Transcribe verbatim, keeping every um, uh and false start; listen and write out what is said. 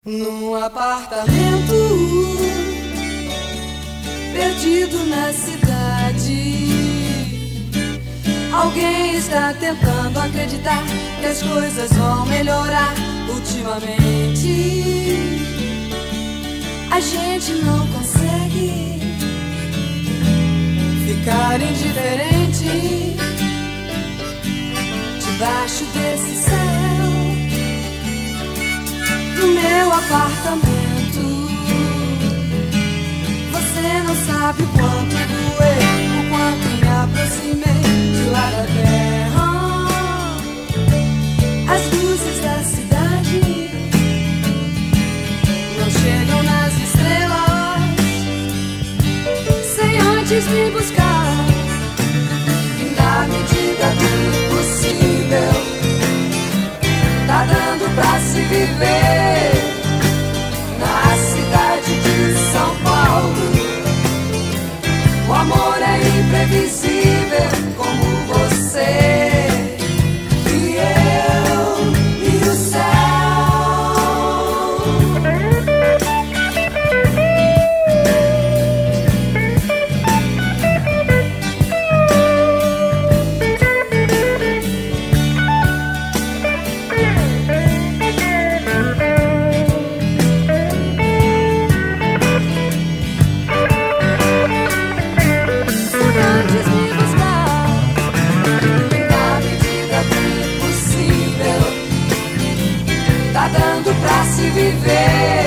Num apartamento perdido na cidade, alguém está tentando acreditar que as coisas vão melhorar. Ultimamente a gente não consegue ficar indiferente debaixo desse céu. No meu apartamento, você não sabe o quanto doeu, o quanto me aproximei de lá da terra. As luzes da cidade não chegam nas estrelas sem antes me buscar. E na medida do impossível, tá dando pra se viver na cidade de São Paulo. O amor é imprevisível como você e eu e o céu. Pra se viver